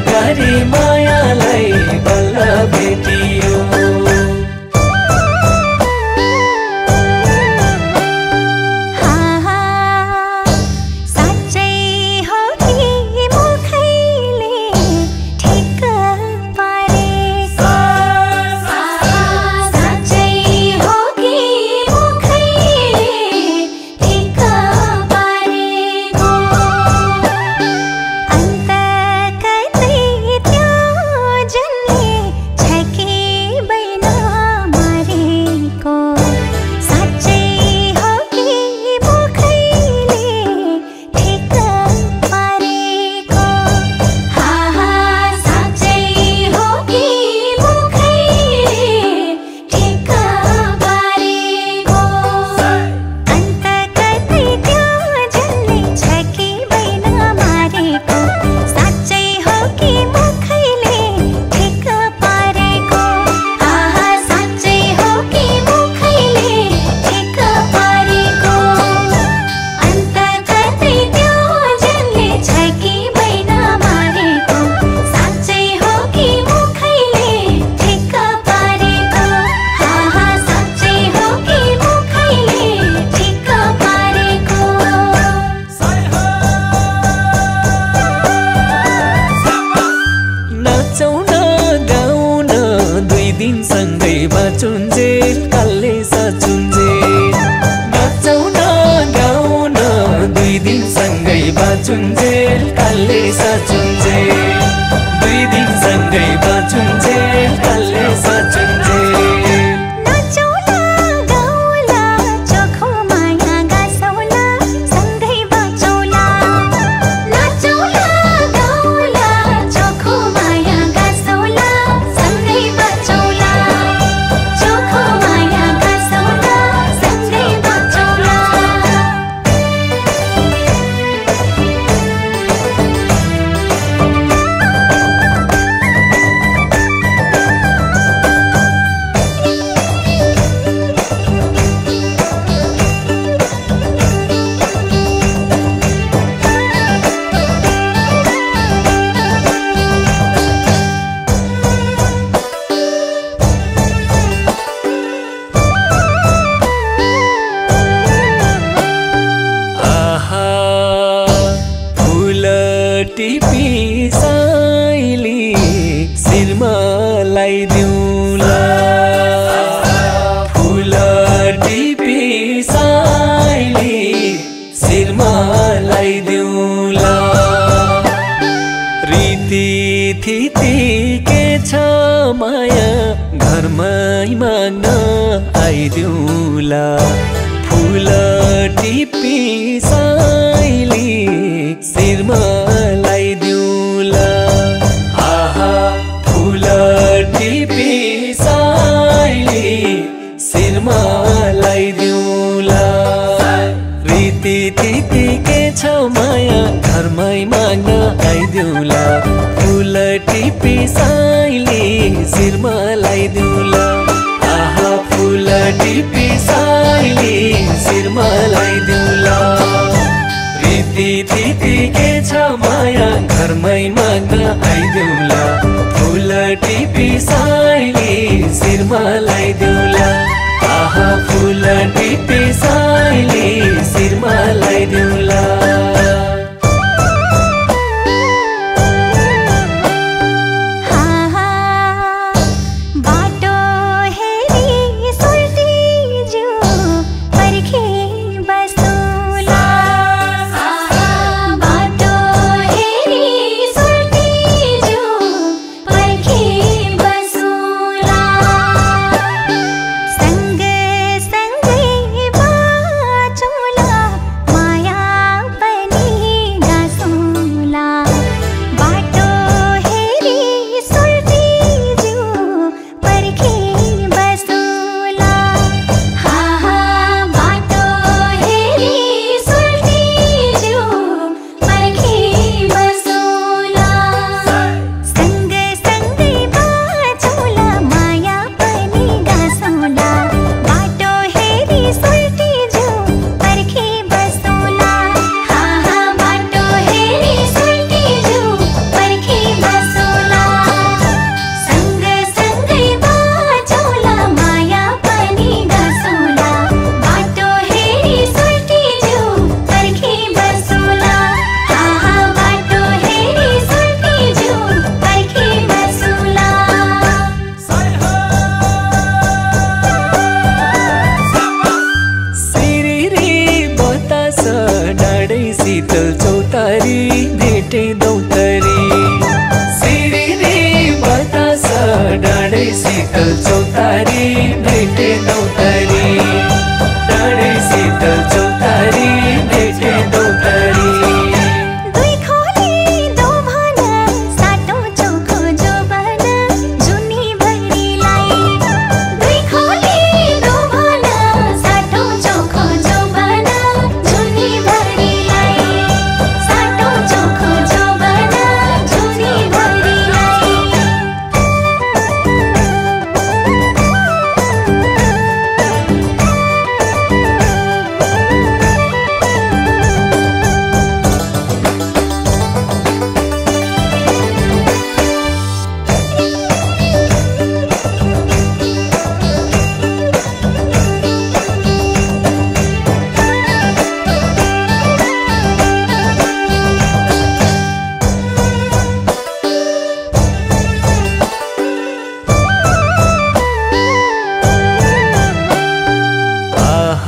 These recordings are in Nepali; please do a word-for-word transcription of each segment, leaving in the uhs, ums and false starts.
गरी मायालाई बल्ल भेटियो। सँगै बाँचुन्जेल कालले साचुन्जेल, नाचौँ न गाउँ न दुई दिन सँगै बाँचुन्जेल कालले साचुन्जेल, दुई दिन सँगै बाँचुन्जेल कालले साचुन्जेल। टिपी साइली शिरमा लगाइदिउँला, फुल टिपी साइली शिरमा लगाइदिउँला, रीति थिति के छ माया घरमै माग्न आइदिउँला, फुल टिपी साइली शिरमा लगाइदिउँला, आहा फुल टिपी साइली शिरमा लगाइदिउँला, रीति थिति के छ माया घरमै माग्न आइदिउँला, फुल टिपी साइली शिरमा लगाइदिउँला, आहा फुल टिपी साइली शिरमा लगाइदिउँला, रीति थिति के छ माया घरमै माग्न आइदिउँला, फुल टिपी साइली शिरमा लगाइदिउँला, आहा फुल टिपी साइली शिरमा लगाइदिउँला। बसू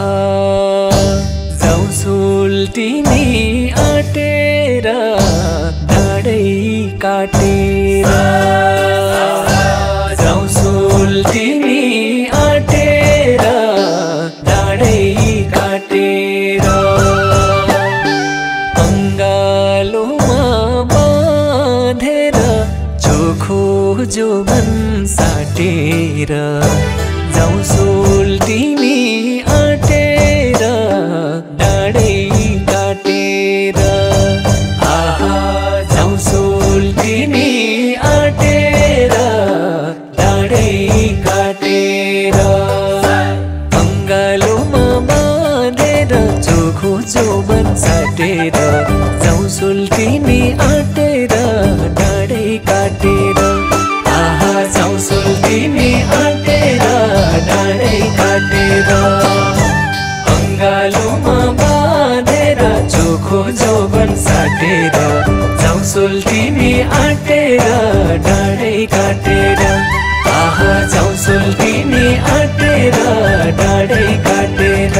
आहा जाउँ सुल्टिनी आटेर डाँडै काटेर जाउँ सुल्टिनी आटेर डाँडै काटेर अङ्गालोमा बाँधेर चोखो जोबन साटेर जाउँ सुल्टिनी आटेर डाँडै काटेर आहा जाउँ सुल्टिनी आटेर डाँडै काटेर अङ्गालोमा बाँधेर चोखो जोबन साटेर जाउँ सुल्टिनी आटेर डाँडै काटेर आहा जाउँ सुल्टिनी आटेर डाँडै काटेर अङ्गालोमा बाँधेर चोखो जोबन साटेर जाउँ सुल्टिनी आटेर डाँडै काटेर आहा जाउँ सुल्टिनी आटेर डाँडै काटेर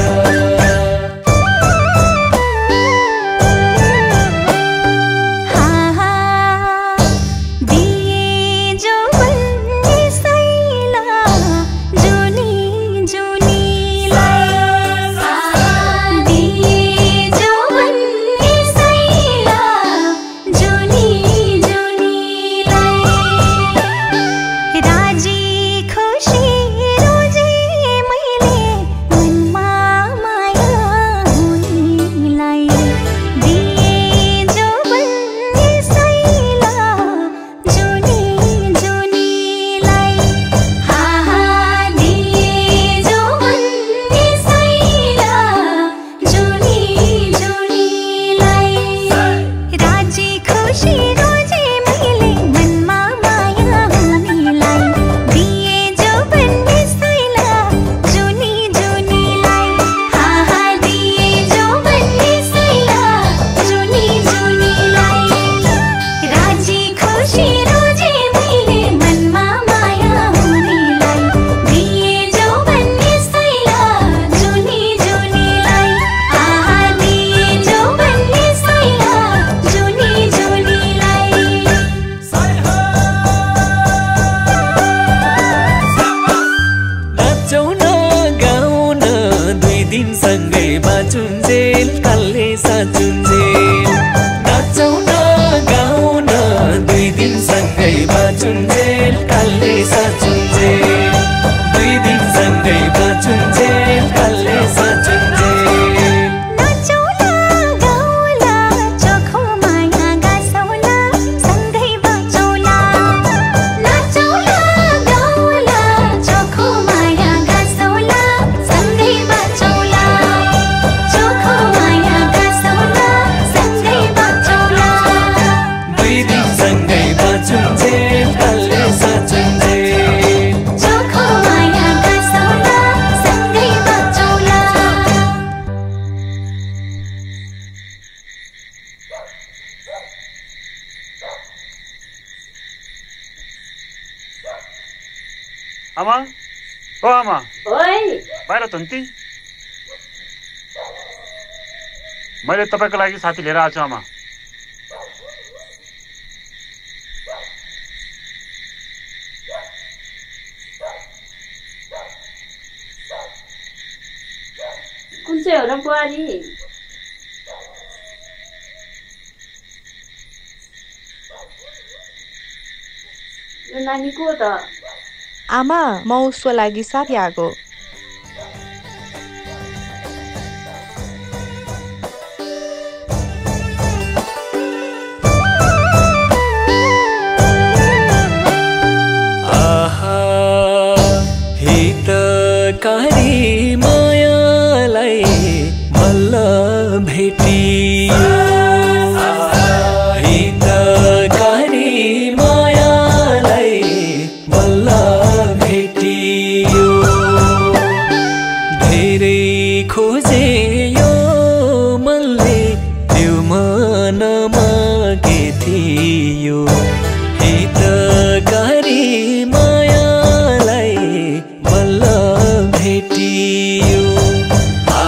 सँगै बाँचुन्जेल कालले साँचुन्जेल नाचौँ न गाउँ न दुई दिन सँगै बाँचुन्जेल कालले साँचुन्जेल दुई दिन सँगै बाँचुन्जेल कालले साँचुन्जेल आमा ओ आमा ओइ बाहिर त नि मैले तपाईको लागि साथी लिएर आएको छु आमा कुन चाहिँ हो र बुहारी यो नानी को त आमा म उसको लागि साथी आएको आहा हितकारी मायालाई बल्ल भेटियो हितकारी मायालाई बल्ल भेटियो धेरै खोजे यो मनले त्यो मनमा के थियो हितकारी मायालाई बल्ल भेटियो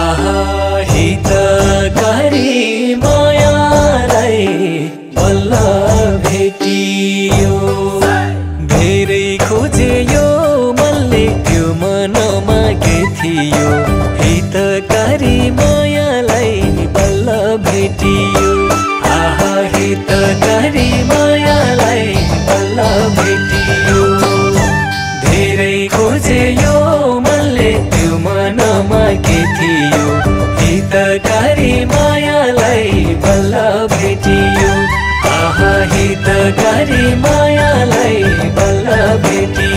हितकारी मायालाई बल्ल भेटियो आहा हितकारी मायालाई बल्ल भेटियो धेरै खोजे यो मनले त्यो मनमा के थियो हितकारी मायालाई बल्ल भेटियो आहा हितकारी मायालाई बल्ल भेटियो